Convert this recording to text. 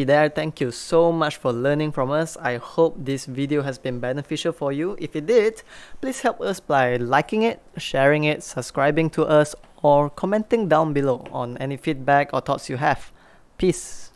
there, thank you so much for learning from us. I hope this video has been beneficial for you. If it did, please help us by liking it, sharing it, subscribing to us, or commenting down below on any feedback or thoughts you have. Peace.